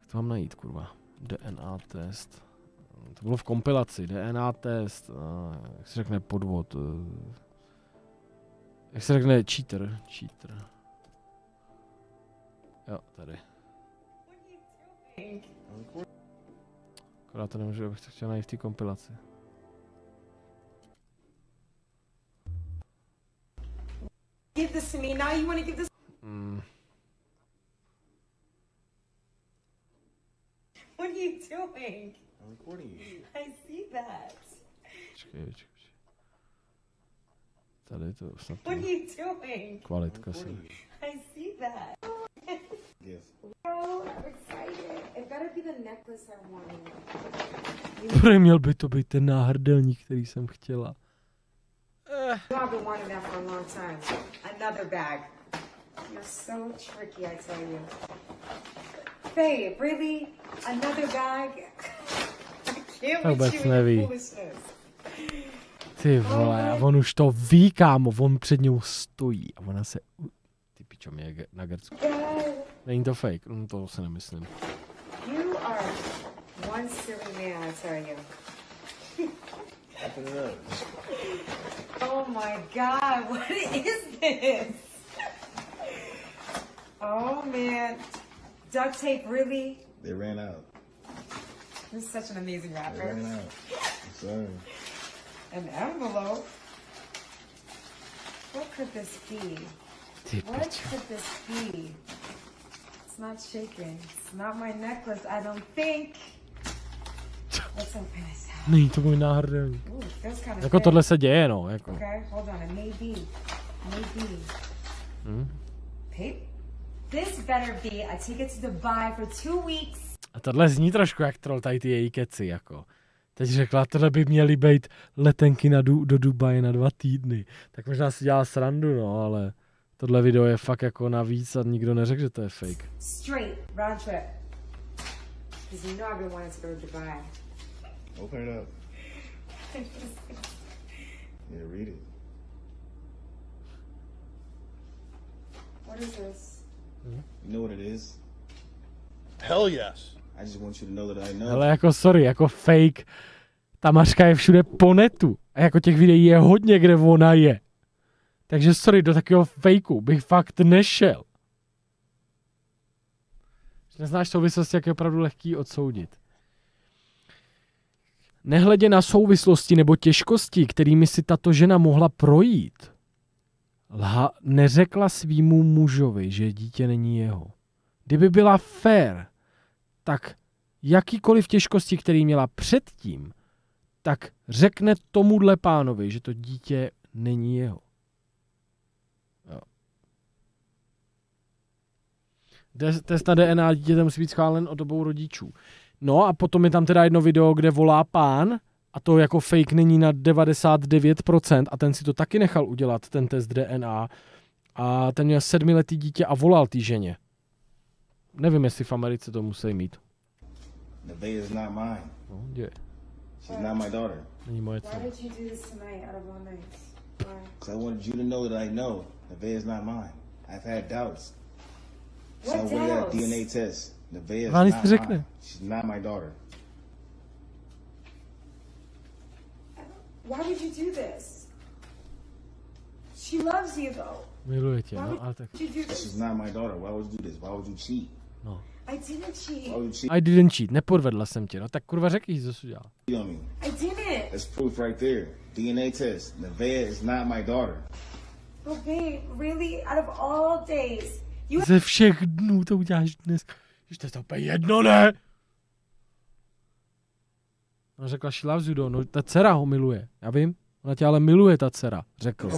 to mám najít, kurva? DNA test. To bylo v kompilaci. DNA test. Jak se řekne podvod? Jak se řekne cheater? Cheater. Jo, tady. Akorát to nemůžu, abych to chtěl najít v té kompilaci. Give this to me now. You want to give this? What are you doing? I'm recording you. I see that. Počkej. Tady to snad. What are you doing? Kvalitka si. I see that. Yes. Oh, I'm excited. It better be the necklace I wanted. Prý měl by to být ten náhrdelník, který jsem chtěla. I've been wanting that for a long time. Another bag. You're so tricky, I tell you. Babe, really? Another bag? I can't with you and your foolishness. Ty vole, a on už to ví, kámo, on před něj stojí a ona se... Ty pičo, mě je na grcku. Není to fake, no to se nemyslím. You are one silly man, I tell you. Oh my god, what is this? Oh man. Duct tape, really? They ran out. You're such an amazing They rapper. ran out. I'm sorry. An envelope? What could this be? What could this be? It's not shaking. It's not my necklace, I don't think. Let's open this out. Není to můj náhrdelník. Ooh, it feels kind of Jako tohle se děje, no, jako. Okay, hold on, it may be. This better be, I take it to Dubai for 2 weeks. A tohle zní trošku jak troll, tady ty její keci, jako. Teď řekla, tohle by měly být letenky do Dubaje na 2 týdny. Tak možná si dělá srandu, no, ale tohle video je fakt jako navíc a nikdo neřekl, že to je fake. Straight, round trip. Because you know I've been wanting to go to Dubai. Open it up. Yeah, read it. What is this? You know what it is? Hell yes. I just want you to know that I know. Ale jako sorry, jako fake. Ta Mařka je všude po netu. A jako těch videí je hodně, kde ona je. Takže sorry, do takového fakeu bych fakt nešel. Neznáš souvislosti, jak je opravdu lehký odsoudit. Nehledě na souvislosti nebo těžkosti, kterými si tato žena mohla projít, neřekla svýmu mužovi, že dítě není jeho. Kdyby byla fair, tak jakýkoliv těžkosti, který měla předtím, tak řekne tomuhle pánovi, že to dítě není jeho. Jo. Test na DNA dítěte musí být schválen od obou rodičů. No a potom je tam teda jedno video, kde volá pán a to jako fake není na 99% a ten si to taky nechal udělat, ten test DNA a ten měl 7letý dítě a volal té ženě. Nevím, jestli v Americe to musí mít. Nevaeh is not mine. No, děje. She's not my daughter. Není moje Why dcera. did you do this tonight out of all nights? Why? Because I wanted you to know that I know Nevaeh is not mine. I've had doubts. So What I went at doubts? DNA test. Nevaeh is Vám nic not neřekne. mine. She's not my daughter. Why would you do this? She loves you though. Miluje tě, Why no, would ale tak. you do this? She's not my daughter. Why would you do this? Why would you cheat? No. I didn't cheat. Why would you cheat I didn't cheat, nepodvedla jsem tě, no tak kurva řekni, co jsi dělal. on me? I didn't. That's proof right there. DNA test. Nevaeh is not my daughter. But babe, really? Out of all days, you Ze všech dnů to uděláš dnes. Že to je to úplně jedno, ne? Ona řekla, she loves you, do. No ta dcera ho miluje, já vím. Ona tě ale miluje, ta dcera, řekl.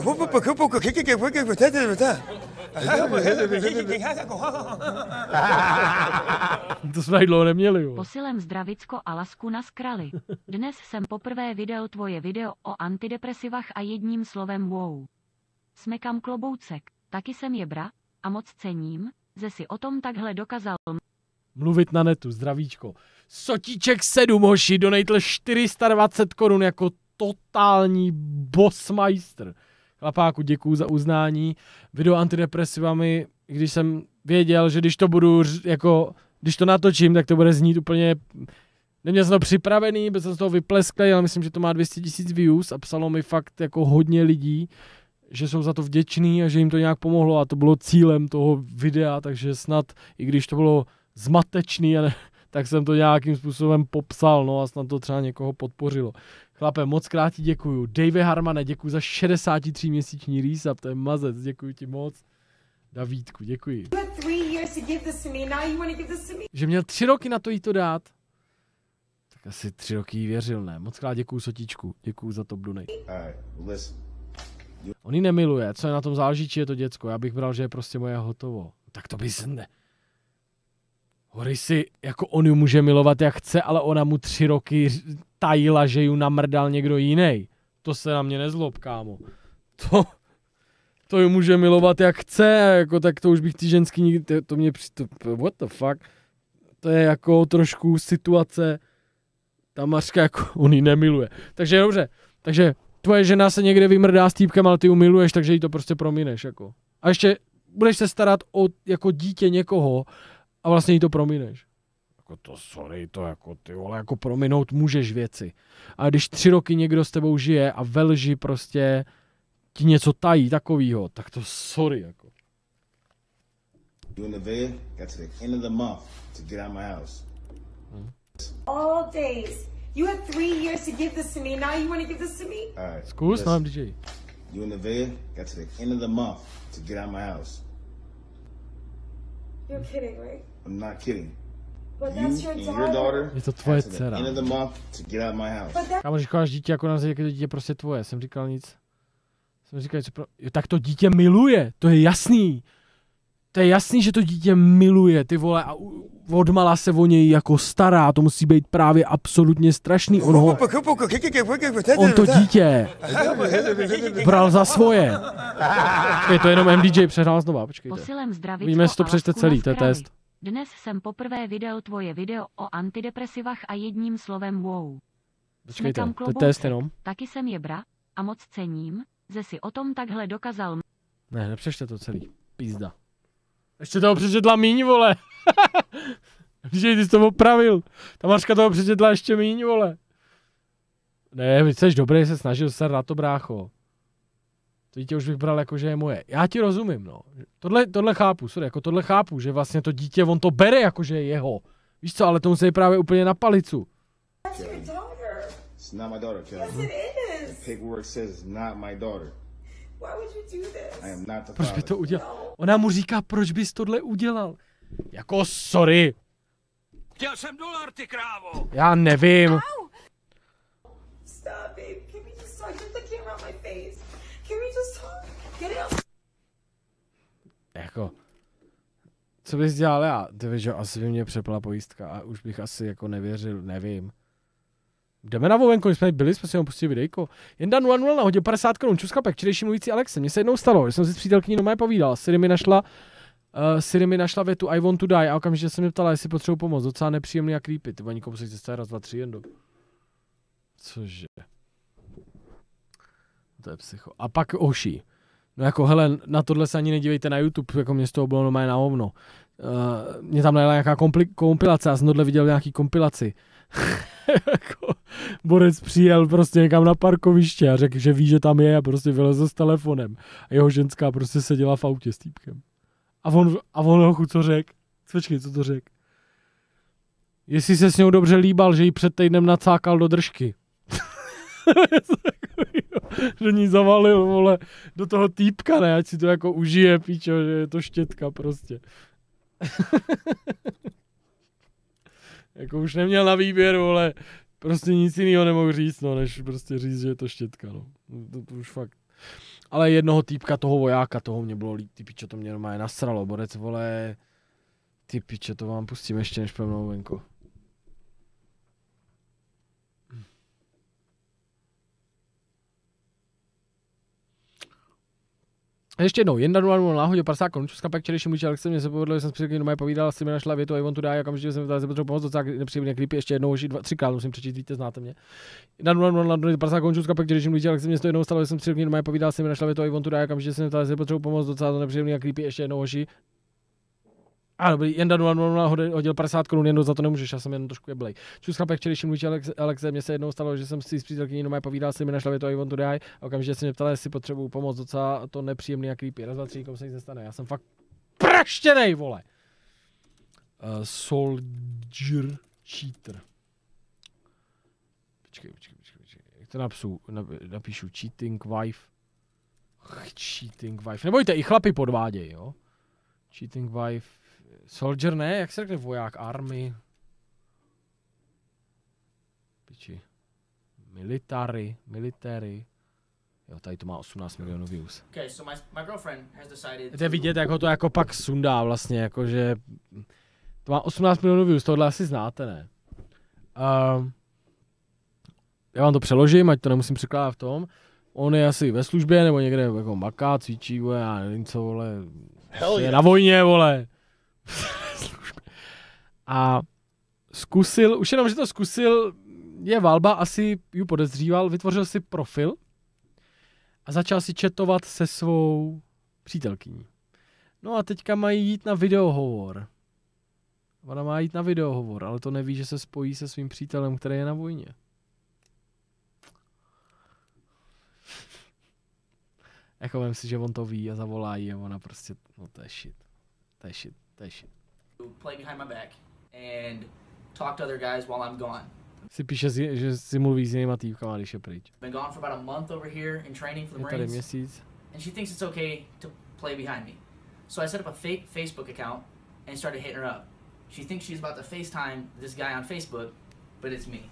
To jsme dlouho neměli, jo. Posilem Zdravicko a Lasku na skrali. Dnes jsem poprvé viděl tvoje video o antidepresivách a jedním slovem wow. Smekám kloboucek, taky jsem je bra a moc cením, že si o tom takhle dokázal Mluvit na netu, zdravíčko. Sotíček 7, hoši, donejtl 420 korun jako totální bossmeister. Chlapáku, děkuju za uznání. Video antidepresivami, když jsem věděl, že když to budu jako když to natočím, tak to bude znít úplně... Neměl jsem to připravený, byl jsem z toho vyplesklý, ale myslím, že to má 200 000 views a psalo mi fakt jako hodně lidí, že jsou za to vděční a že jim to nějak pomohlo a to bylo cílem toho videa, takže snad, i když to bylo zmatečný, tak jsem to nějakým způsobem popsal, no a snad to třeba někoho podpořilo. Chlape, moc krát ti děkuju. Davey Harmane, děkuju za 63měsíční resub, to je mazec, děkuju ti moc. Davídku, děkuji. Že měl 3 roky na to jí to dát. Tak asi 3 roky jí věřil, ne? Moc krát děkuju Sotičku, děkuju za top donate. On ji nemiluje, co je na tom záleží, či je to děcko. Já bych bral, že je prostě moje hotovo. Tak to bys ne. Hory si, jako on ju může milovat jak chce, ale ona mu 3 roky tajila, že ju namrdal někdo jiný. To se na mě nezlob, kámo. To ju může milovat jak chce, jako tak to už bych ty ženský nikdy, to mě what the fuck. To je jako trošku situace, ta Mařka jako on ji nemiluje. Takže dobře, takže tvoje žena se někde vymrdá s týpkem, ale ty ju miluješ, takže jí to prostě promineš, jako. A ještě budeš se starat o jako dítě někoho a vlastně jí to promineš. Jako to, sorry, to jako ty vole, jako prominout můžeš věci. A když 3 roky někdo s tebou žije a ve lži prostě ti něco tají takovýho, tak to sorry, jako. You and Nevaeh got to the end of the month to get out of my house. All days. You had 3 years to give this to me. Now you want to give this to me? All right. Zkus, no, listen. DJ. You and Nevaeh got to the end of the month to get out of my house. You're kidding, right? I'm not kidding. But You that's your and daughter. your daughter Je to tvoje got to the dcera. end of the month to get out of my house. But that Kámo, říkáš dítě jako na jak to dítě prostě tvoje. Jsem říkal nic. Jsem říkal něco pro... Jo, tak to dítě miluje, to je jasný. To je jasný, že to dítě miluje, ty vole, a odmala se o něj jako stará, to musí být právě absolutně strašný. On to dítě bral za svoje. Počkej, to je jenom MDJ, přehrál znova, počkejte. Posilem zdravicko Víme, jestli to a přečte lasku celý, na to je zdraví. test. Dnes jsem poprvé viděl tvoje video o antidepresivách a jedním slovem wow. Počkejte, Smekám to je klobouk. test jenom. Taky jsem je bra a moc cením, že si o tom takhle dokázal. Ne, nepřečte to celý. Pízda. Ještě toho přečetla míň, vole. Že ty jsi to opravil. Ta Mařka toho přečetla ještě míň, vole. Ne, jsi dobrý, se snažil se na to, brácho. To dítě už bych bral jako, že je moje. Já ti rozumím, no. Tohle chápu, sorry, jako tohle chápu, že vlastně to dítě, on to bere jako, že je jeho. Víš co, ale tomu se je právě úplně na palicu. that's your daughter. It's not my daughter, Kelly. Yes, it is. The paperwork says it's not my daughter. Why would you do this? I am not the Proč by father. to udělal? Ona mu říká, proč bys tohle udělal. Jako sorry. Chtěl jsem $1, ty krávo! Já nevím. Stop, babe. Can we just talk? Get the camera on my face. Can we just talk? Get it out. Jako, co bys dělal já? Ty víš, že asi by mě přepla pojistka a už bych asi jako nevěřil, nevím. Jdeme na vovenku, jsme byli, jsme si jenom pustili videjko. Jenda 0-0 nahodil 50 korun, čuskapek, včerejší mluvící Alexe. Mně se jednou stalo, že jsem si s přítelkyní doma povídal. Siri mi našla větu I want to die a okamžitě se mě ptala, jestli potřebuji pomoc. Docela nepříjemný a creepy. Ty nikomu se chce raz, dva, tři, jendo. Cože? To je psycho. A pak Oši. No jako hele, na tohle se ani nedívejte na YouTube, jako mě z toho bylo normálně na hovno. Mě tam najela nějaká kompilace, já jsem tohle viděl v nějaký kompilaci. Jako, borec přijel prostě někam na parkoviště a řekl, že ví, že tam je a prostě vylezl s telefonem. A jeho ženská prostě seděla v autě s týpkem. A on hochu co řekl? Počkej, co to řekl? Jestli se s něj dobře líbal, že jí před týdnem nacákal do držky. Že ní zavalil, vole, do toho týpka, ne, ať si to jako užije, píčo, že je to štětka prostě. Jako už neměl na výběr, vole, prostě nic jiného nemohl říct, no, než prostě říct, že je to štětka, no. To už fakt. Ale jednoho týpka, toho vojáka, toho mě bylo líp, ty pičo, to mě normálně nasralo, borec, vole, ty pičo, to vám pustím ještě, než pevnou venko. Ještě jednou, 1-0 náhodě 50 korun, čuskapek, včerejší můj Alexe, mě se povedlo, že jsem si doma povídal, si mi našla větu I want to die, okamžitě jsem se potřeboval pomoct, docela nepříjemně creepy, ještě jednou, 3krát musím přečíst, víte, znáte mě. 1-0 50 korun, čuskapek, včerejší můj Alexe, mě se to jednou stalo, že jsem si doma povídal, si mi našla větu I want to die, okamžitě jsem se potřeboval pomoct, docela nepříjemně creepy, ještě jednou, hoši. A dobrý, Jenda 000 hodil 50 korun, jen za to nemůžeš, já jsem jen trošku jeblej. Čus chlapek, včerejší mluví Alexe, mně se jednou stalo, že jsem si s přítelkyní doma povídal, si mi našla větu I want to die a okamžitě se mě ptala, jestli potřebuju pomoc, docela to nepříjemný a creepy. Raz, dva, tři, nikomu se nic nestane, já jsem fakt praštěnej, vole. Soldier Cheater. Počkej. Jak to napíšu? Cheating wife. Cheating wife. Nebojte, i chlapi podvádějí, jo? Cheating wife. Soldier ne? Jak se řekne voják? Army. Piči. Military. Jo, tady to má 18 milionů views. Okay, so my girlfriend has decided. Jde vidět, jak ho to jako pak sundá vlastně, jakože... To má 18 milionů views, tohle asi znáte, ne? Já vám to přeložím, ať to nemusím překládat v tom. On je asi ve službě, nebo někde jako maká, cvičí, vole, já nevím co, vole. Je na vojně, vole. A zkusil, už jenom, že to zkusil, je Valba, asi ju podezříval, vytvořil si profil a začal si chatovat se svou přítelkyní. No a teďka mají jít na videohovor. Ona má jít na videohovor, ale to neví, že se spojí se svým přítelem, který je na vojně. Jako vem si, že on to ví a zavolá jí a ona prostě, no to je shit. To je shit. Play behind my back and talk to other guys while I'm gone. Si píše, že si mluví s jinýma týpkama, když je pryč. Been gone for about a month over here in training for the Je tady Marines. měsíc. And she thinks it's okay to play behind me. So I set up a fake Facebook account and started hitting her up. She thinks she's about to FaceTime this guy on Facebook, but it's me.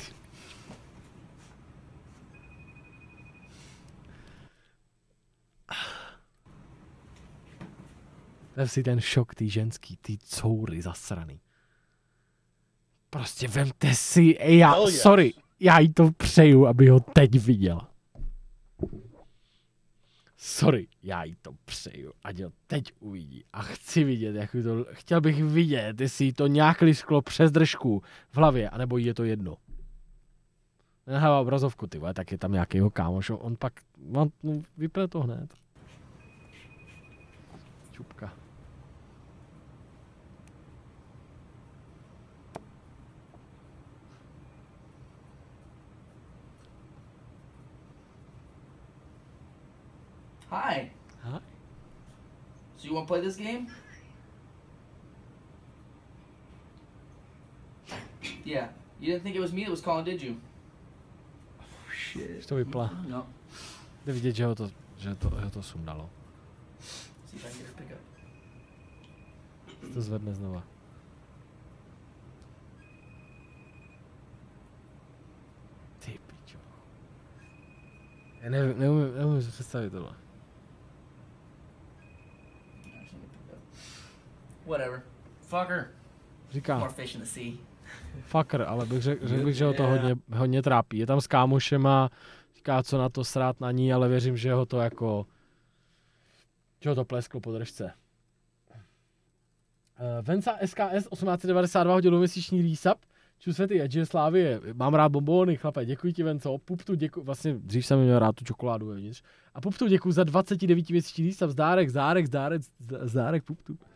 Vem si ten šok tý ženský, tý coury zasraný. Prostě vemte si, sorry, já jí to přeju, aby ho teď viděla. Sorry, já jí to přeju, ať ho teď uvidí. A chci vidět, chtěl bych vidět, jestli jí to nějak lisklo přes držku v hlavě, anebo jí je to jedno. Nehává obrazovku, ty vole, tak je tam nějakýho kámoš, on pak, vypne to hned. Čupka. Hi. Hi. So you want to play this game? Yeah. You didn't think it was me that was calling, did you? Už to vypla. No. Jde vidět, že ho to sundalo. See if I can get her to pick up. To zvedne znova. Ty pičo. Já neumím si představit tohle. Whatever. Fucker. Říká, More fish in the sea. fucker, ale řekl bych, že ho to hodně trápí. Je tam s kámošema, říká, co na to srát na ní, ale věřím, že ho to jako... Že ho to plesklo po držce. Venca SKS 1892 hodil měsíční resub. Čusvety Edge Slávie. Mám rád bombóny, chlape, děkuji ti, Venco. Puptu děkuji, vlastně dřív jsem měl rád tu čokoládu vevnitř. A Puptu děkuji za 29 měsíční resub. Zdárek, Puptu.